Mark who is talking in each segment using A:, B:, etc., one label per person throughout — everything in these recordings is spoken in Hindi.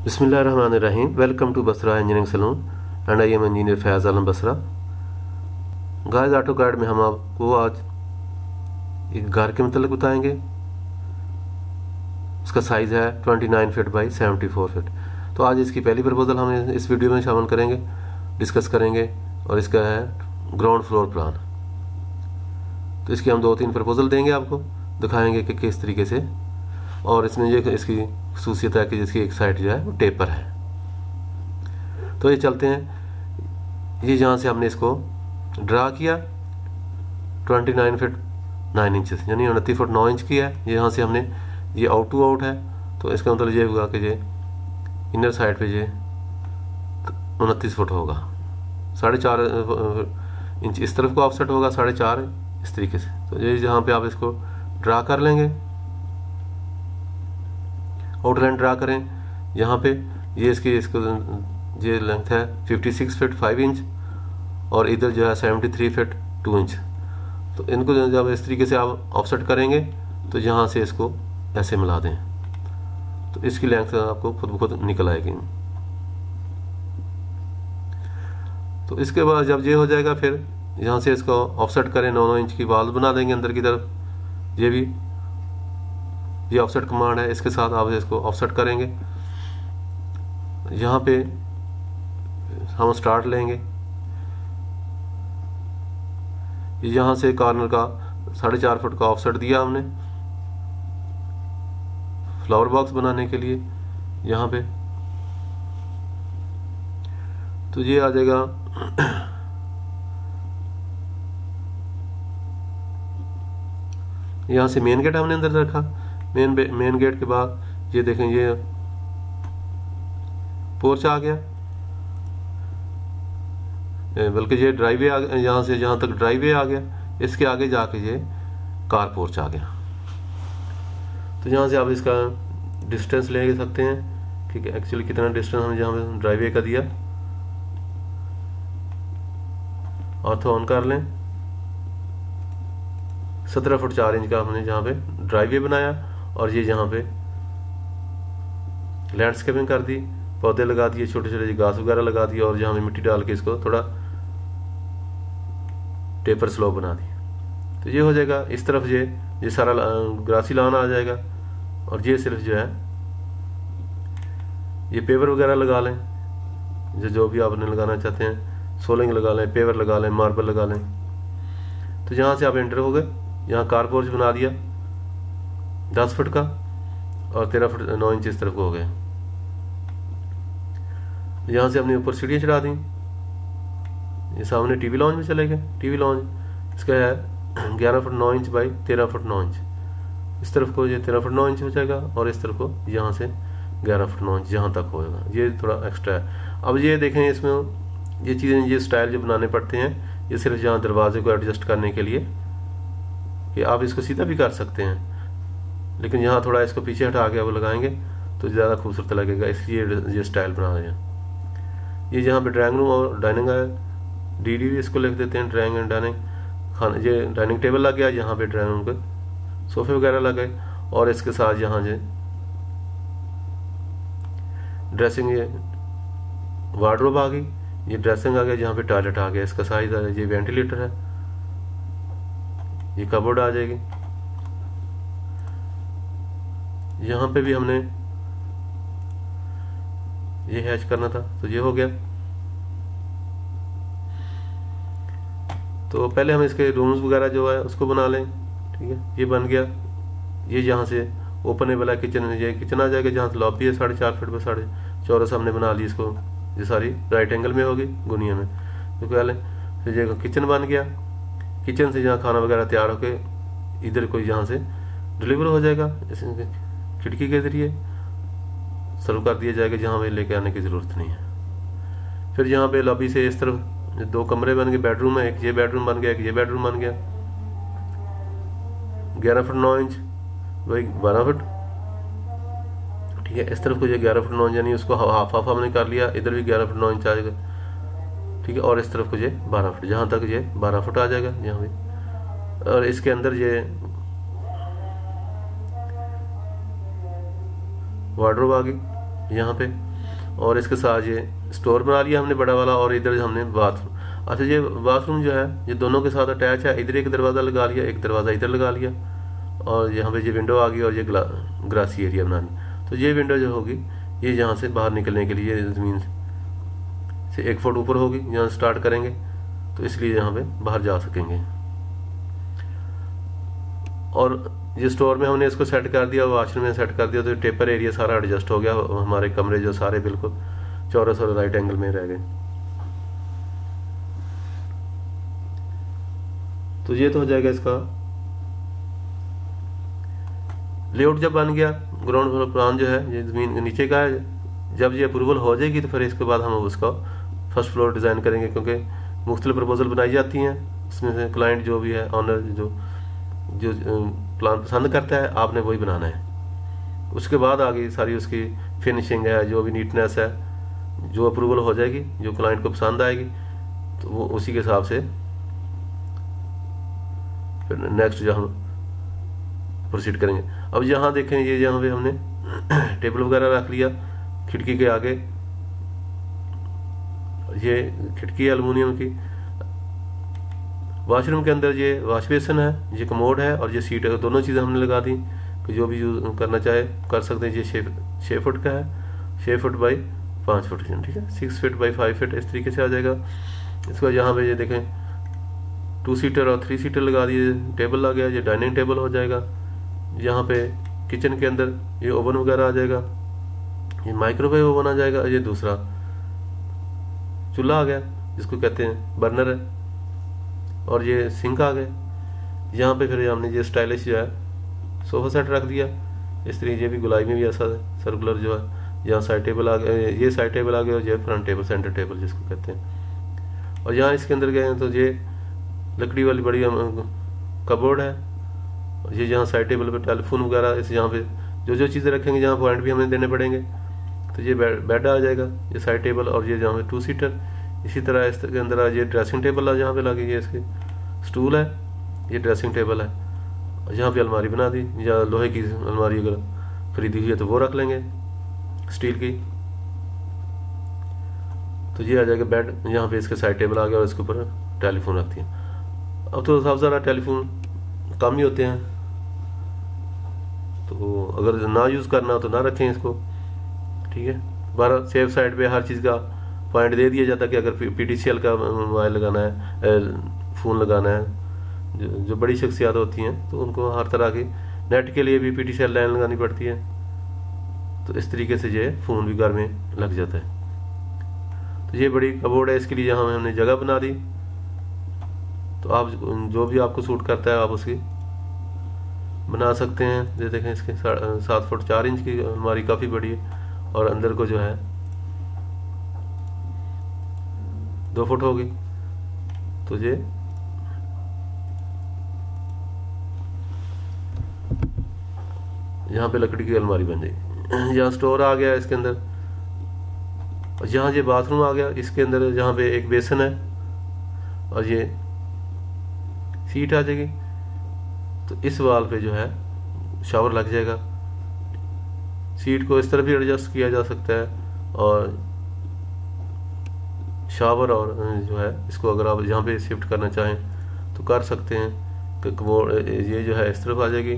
A: बिस्मिल्लाहिर्रहमानिर्रहीम। Welcome to Basra engineering saloon and I am engineer Faiz Alam Basra. Guys auto guide में हम आपको आज एक घर के मतलब बताएंगे। उसका साइज़ है 29 फीट बाई 74 फीट। तो आज इसकी पहली प्रपोजल हम इस वीडियो में शामिल करेंगे, डिस्कस करेंगे, और इसका है ग्राउंड फ्लोर प्लान। तो इसकी हम 2-3 प्रपोजल देंगे, आपको दिखाएंगे कि किस तरीके से, और इसमें ये इसकी खसूसियत है कि जिसकी एक साइड जो है वो टेपर है। तो ये चलते हैं, ये जहाँ से हमने इसको ड्रा किया 29 फीट 9 इंच यानी 29 फुट 9 इंच किया है। यहाँ से हमने ये आउट टू आउट है, तो इसका मतलब ये होगा कि ये इनर साइड पे ये 29 फुट होगा। 4.5 इंच इस तरफ को ऑफसेट होगा, 4.5 इस तरीके से। तो ये जहाँ पे आप इसको ड्रा कर लेंगे, आउटलाइन ड्रा करें। यहाँ पे ये इसको ये लेंथ है 56 फीट 5 इंच और इधर जो है 73 फीट 2 इंच। तो इनको जब इस तरीके से आप ऑफसेट करेंगे तो यहाँ से इसको ऐसे मिला दें, तो इसकी लेंथ आपको खुद ब खुद निकल आएगी। तो इसके बाद जब ये हो जाएगा, फिर यहाँ से इसको ऑफसेट करें, 9 इंच की वॉल बना देंगे अंदर की तरफ। ये भी ये ऑफसेट कमांड है, इसके साथ आप इसको ऑफसेट करेंगे। यहाँ पे हम स्टार्ट लेंगे, यहाँ से कॉर्नर का 4.5 फुट का ऑफसेट दिया हमने फ्लावर बॉक्स बनाने के लिए यहाँ पे। तो ये आ जाएगा यहाँ से मेन गेट हमने अंदर रखा। मेन गेट के बाद ये देखें, ये पोर्च आ गया, बल्कि ये ड्राइवे आ गया। यहाँ से जहाँ तक ड्राइवे आ गया, इसके आगे जाके ये कार पोर्च आ गया। तो यहाँ से आप इसका डिस्टेंस ले सकते हैं कि एक्चुअली कितना डिस्टेंस हम जहाँ पे ड्राइवे का दिया। ऑर्थो ऑन कर लें। 17 फुट 4 इंच का हमने जहाँ पे ड्राइवे बनाया, और ये जहाँ पे लैंडस्केपिंग कर दी, पौधे लगा दिए, छोटे छोटे घास वगैरह लगा दिए, और जहाँ पे मिट्टी डाल के इसको थोड़ा टेपर स्लोप बना दी। तो ये हो जाएगा। इस तरफ ये सारा ग्रासी लॉन आ जाएगा, और ये सिर्फ जो है ये पेवर वगैरह लगा लें, जो भी आपने लगाना चाहते हैं। सोलिंग लगा लें, पेवर लगा लें, मार्बल लगा लें। तो यहाँ से आप एंटर हो गए। यहाँ कार पोर्च बना दिया 10 फुट का, और 13 फुट 9 इंच इस तरफ को हो गए। यहाँ से हमने ऊपर सीढ़ियाँ चढ़ा दी। ये सामने टीवी लॉन्च में चले गए। टीवी लॉन्च इसका है 11 foot 9 inch by 13 foot 9 inch. इस तरफ को ये 13 फुट 9 इंच हो जाएगा, और इस तरफ को यहाँ से 11 फुट 9 इंच जहाँ तक होएगा। ये थोड़ा एक्स्ट्रा है। अब ये देखें, इसमें ये चीज़ें, ये स्टाइल जो बनाने पड़ते हैं, ये सिर्फ यहाँ दरवाजे को एडजस्ट करने के लिए, कि आप इसको सीधा भी कर सकते हैं, लेकिन यहाँ थोड़ा इसको पीछे हटा के वो लगाएंगे तो ज़्यादा खूबसूरत लगेगा, इसलिए ये स्टाइल बना रहे हैं। ये जहाँ पे ड्राइंग रूम और डाइनिंग है, डी इसको लिख देते हैं, ड्राइंग एंड डाइनिंग। खाना ये डाइनिंग टेबल लग गया, यहाँ पे ड्राइंग रूम के सोफे वगैरह लगे, और इसके साथ यहाँ जो ड्रेसिंग, ये वार्डरोब आ गई, ये ड्रेसिंग आ गया, जहाँ पे टॉयलेट आ गया, इसका साइज आ गया। ये वेंटिलेटर है, ये कबोर्ड आ जाएगी। यहाँ पे भी हमने ये हैच करना था, तो ये हो गया। तो पहले हम इसके रूम्स वगैरह जो है उसको बना लें। ठीक है, ये बन गया। ये जहाँ से ओपनेबल है किचन, ये किचन आ जाएगा, जहाँ से लॉबी है 4.5 फीट पर 4.5 हमने बना ली इसको। ये सारी राइट एंगल में होगी गुनिया में, तो पहले फिर ये किचन बन गया। किचन से जहाँ खाना वगैरह तैयार होके इधर कोई जहाँ से डिलीवर हो जाएगा, खिड़की के जरिए सर्व कर दिया जाएगा, जहाँ पे लेके आने की ज़रूरत नहीं है। फिर यहाँ पे लॉबी से इस तरफ 2 कमरे बन गए, बेडरूम है, एक ये बेडरूम बन गया, एक ये बेडरूम बन गया। 11 फुट 9 इंच वही 12 फुट। ठीक है, इस तरफ को ये 11 फुट 9 इंच, यानी उसको हाफ हमने कर लिया। इधर भी 11 फुट 9 इंच आ जाएगा। ठीक है, और इस तरफ को ये 12 फुट, जहाँ तक ये 12 फुट आ जाएगा यहाँ भी। और इसके अंदर ये वार्डरोब आ गई यहाँ पे। और इसके साथ ये स्टोर बना लिया हमने बड़ा वाला, और इधर हमने बाथरूम। अच्छा, ये बाथरूम जो है ये दोनों के साथ अटैच है। इधर एक दरवाज़ा लगा लिया, एक दरवाज़ा इधर लगा लिया, और यहाँ पे ये विंडो आ गई, और ये ग्रासी एरिया बना लिया। तो ये विंडो जो होगी ये यहाँ से बाहर निकलने के लिए ज़मीन से 1 फुट ऊपर होगी, यहाँ स्टार्ट करेंगे तो इसलिए यहाँ पे बाहर जा सकेंगे। और ये स्टोर में हमने इसको सेट कर दिया, वॉशरूम में सेट कर दिया, तो टेपर एरिया सारा एडजस्ट हो गया। हमारे कमरे जो सारे बिल्कुल चौरस और राइट एंगल में रह गए। तो ये तो हो जाएगा इसका लेआउट। जब बन गया ग्राउंड फ्लोर प्लान जो है ये ज़मीन के नीचे का है। जब ये अप्रूवल हो जाएगी तो फिर इसके बाद हम उसका फर्स्ट फ्लोर डिज़ाइन करेंगे, क्योंकि मुख्तलिफ प्रपोजल बनाई जाती हैं, उसमें से क्लाइंट जो भी है, ऑनर जो प्लान पसंद करता है आपने वही बनाना है। उसके बाद आगे सारी उसकी फिनिशिंग है, जो भी नीटनेस है, जो अप्रूवल हो जाएगी, जो क्लाइंट को पसंद आएगी तो वो उसी के हिसाब से फिर नेक्स्ट जो हम प्रोसीड करेंगे। अब यहाँ देखें, ये यहाँ पे हमने टेबल वगैरह रख लिया खिड़की के आगे। ये खिड़की है एल्युमिनियम की। वॉशरूम के अंदर ये वॉश बेसिन है, ये कमोड है, और ये सीट है। दोनों चीज़ें हमने लगा दी कि जो भी यूज़ करना चाहे कर सकते हैं। ये 6 फुट का है, 6 फुट बाई 5 फुट, ठीक है, 6 फीट बाई 5 फीट इस तरीके से आ जाएगा। इसको यहाँ पे ये देखें 2 सीटर और 3 सीटर लगा दिए, टेबल आ गया, ये डाइनिंग टेबल हो जाएगा। यहाँ पे किचन के अंदर ये ओवन वगैरह आ जाएगा, ये माइक्रोवेव ओवन आ जाएगा, ये दूसरा चूल्हा आ गया जिसको कहते हैं बर्नर है, और ये सिंक आ गए। यहाँ पे फिर हमने ये स्टाइलिश जो है सोफा सेट रख दिया इस तरीके। ये भी गुलाई में भी ऐसा है सर्कुलर जो है। यहाँ साइड टेबल आ गया, ये साइड टेबल आ गया, और ये फ्रंट टेबल, सेंटर टेबल जिसको कहते हैं। और यहाँ इसके अंदर गए हैं तो ये लकड़ी वाली बड़ी कबोर्ड है। ये यहाँ साइड टेबल पे टेलीफोन वगैरह, इस यहाँ पे जो जो चीज़ें रखेंगे, जहाँ पॉइंट भी हमें देने पड़ेंगे। तो ये बेड आ जाएगा, ये साइड टेबल, और ये जहाँ पे 2 सीटर। इसी तरह इसके अंदर ये ड्रेसिंग टेबल है, जहाँ पे लगी ये इसके स्टूल है, ये ड्रेसिंग टेबल है। और यहाँ पे अलमारी बना दी, या लोहे की अलमारी अगर खरीदी हुई है तो वो रख लेंगे, स्टील की। तो ये आ जाएगा बेड। यहाँ पे इसके साइड टेबल आ गया, और इसके ऊपर टेलीफोन रखती है। अब तो सब ज़रा टेलीफोन कम ही होते हैं, तो अगर ना यूज़ करना हो तो ना रखें इसको, ठीक है। 12 सेफ साइड पे हर चीज़ का पॉइंट दे दिया जाता है कि अगर PTCL का मोबाइल लगाना है, फ़ोन लगाना है, जो बड़ी शख्सियात होती हैं तो उनको हर तरह की नेट के लिए भी PTCL लाइन लगानी पड़ती है। तो इस तरीके से ये फ़ोन भी घर में लग जाता है। तो ये बड़ी कबोर्ड है, इसके लिए यहाँ हमने जगह बना दी। तो आप जो भी आपको सूट करता है आप उसकी बना सकते हैं। ये देखें, इसके 7 फुट 4 इंच की अलमारी काफ़ी बड़ी है, और अंदर को जो है 2 फुट होगी। तो ये यहाँ पे लकड़ी की अलमारी बन जाएगी। यहाँ स्टोर आ गया इसके अंदर, और यहाँ ये बाथरूम आ गया। इसके अंदर जहाँ पे एक बेसन है, और ये सीट आ जाएगी। तो इस वाल पे जो है शावर लग जाएगा। सीट को इस तरह भी एडजस्ट किया जा सकता है, और शावर और जो है इसको अगर आप यहाँ पे शिफ्ट करना चाहें तो कर सकते हैं। ये जो है इस तरफ आ जाएगी।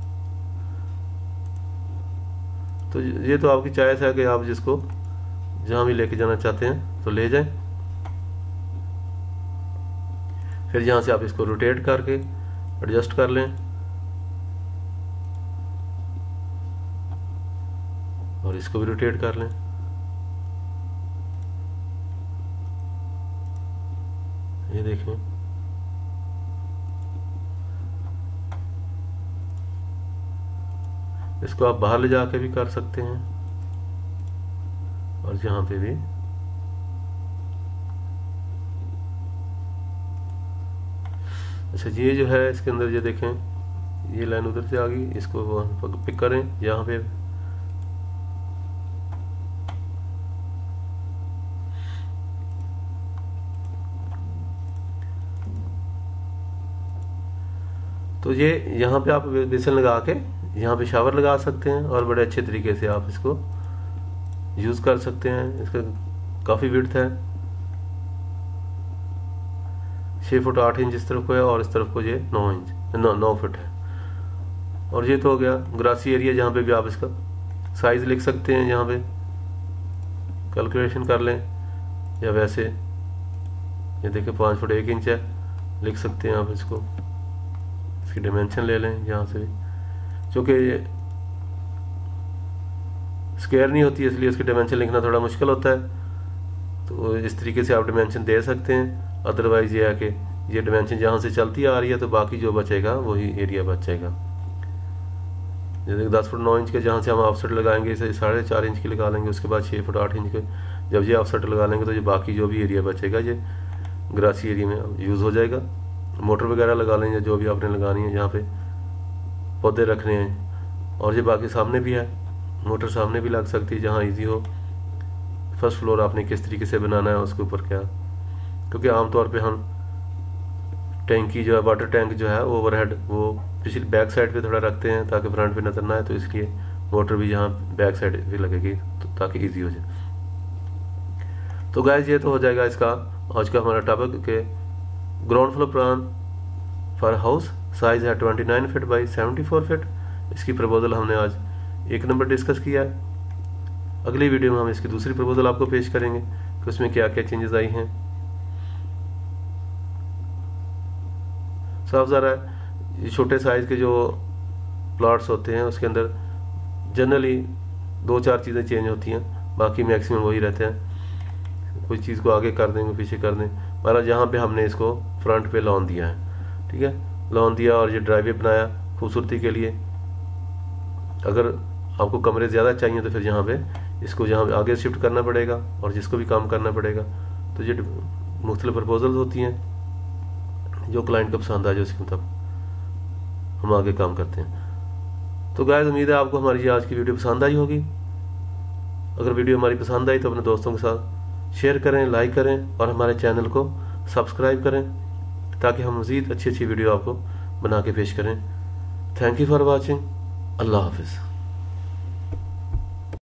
A: तो ये तो आपकी चॉइस है कि आप जिसको जहाँ भी लेके जाना चाहते हैं तो ले जाएं। फिर यहाँ से आप इसको रोटेट करके एडजस्ट कर लें, और इसको भी रोटेट कर लें। ये देखें, इसको आप बाहर ले जाके भी कर सकते हैं, और यहाँ पे भी अच्छा। ये जो है इसके अंदर ये देखें, ये लाइन उधर से आ गई, इसको पिक करें यहाँ पे। तो ये यहाँ पे आप बेसन लगा के यहाँ पे शावर लगा सकते हैं, और बड़े अच्छे तरीके से आप इसको यूज़ कर सकते हैं। इसका काफ़ी विड्थ है, 6 फुट 8 इंच इस तरफ को है और इस तरफ को ये 9 फुट है। और ये तो हो गया ग्रासी एरिया, जहाँ पे भी आप इसका साइज़ लिख सकते हैं, यहाँ पे कैलकुलेशन कर लें या वैसे ये देखिए 5 फुट 1 इंच है, लिख सकते हैं आप इसको। इसकी डायमेंशन ले लें यहाँ से भी, क्योंकि स्क्वायर नहीं होती इसलिए उसकी डायमेंशन लिखना थोड़ा मुश्किल होता है। तो इस तरीके से आप डायमेंशन दे सकते हैं। अदरवाइज ये है कि ये डायमेंशन जहाँ से चलती आ रही है तो बाकी जो बचेगा वही एरिया बचेगा। जैसे 10 फुट 9 इंच के जहाँ से हम ऑफसेट लगाएंगे इसे 4.5 इंच की लगा लेंगे, उसके बाद 6 फुट 8 इंच के जब ये ऑफसेट लगा लेंगे तो ये बाकी जो भी एरिया बचेगा ये ग्रासी एरिया में यूज़ हो जाएगा। मोटर वगैरह लगा लेंगे जो भी आपने लगानी है, जहाँ पे पौधे रखने हैं। और ये बाकी सामने भी है, मोटर सामने भी लग सकती है जहाँ इजी हो। फर्स्ट फ्लोर आपने किस तरीके से बनाना है उसके ऊपर क्या, क्योंकि आमतौर पे हम टैंकी जो है वाटर टैंक जो है ओवरहेड वो पिछली बैक साइड पे थोड़ा रखते हैं ताकि फ्रंट पे नजर ना आए, तो इसलिए मोटर भी यहाँ बैक साइड पे लगेगी तो ताकि इजी हो जाए। तो गाइस ये तो हो जाएगा इसका आज का हमारा टॉपिक के ground floor plan for house. Size है 29 फीट बाई 74 फीट। इसकी प्रपोजल हमने आज 1 नंबर डिस्कस किया है। अगली वीडियो में हम इसकी दूसरी प्रपोजल आपको पेश करेंगे कि उसमें क्या क्या चेंजेस आई हैं। साफ ज़रा है छोटे साइज़ के जो प्लॉट्स होते हैं उसके अंदर जनरली 2-4 चीज़ें चेंज होती हैं, बाकी मैक्सिमम वही रहते हैं। कोई चीज़ को आगे कर देंगे पीछे कर दें, हमारा जहाँ पे हमने इसको फ्रंट पे लॉन दिया है, ठीक है, लॉन दिया और ये ड्राइवे बनाया खूबसूरती के लिए। अगर आपको कमरे ज़्यादा चाहिए तो फिर यहाँ पे इसको जहाँ आगे शिफ्ट करना पड़ेगा और जिसको भी काम करना पड़ेगा। तो ये मुख्तलिफ प्रपोजल्स होती हैं, जो क्लाइंट को पसंद आ जाए उसके मुताबिक हम आगे काम करते हैं। तो गाइस उम्मीद है आपको हमारी ये आज की वीडियो पसंद आई होगी। अगर वीडियो हमारी पसंद आई तो अपने दोस्तों के साथ शेयर करें, लाइक करें और हमारे चैनल को सब्सक्राइब करें ताकि हम मज़ीद अच्छी अच्छी वीडियो आपको बना के पेश करें। Thank you for watching. अल्लाह हाफिज़।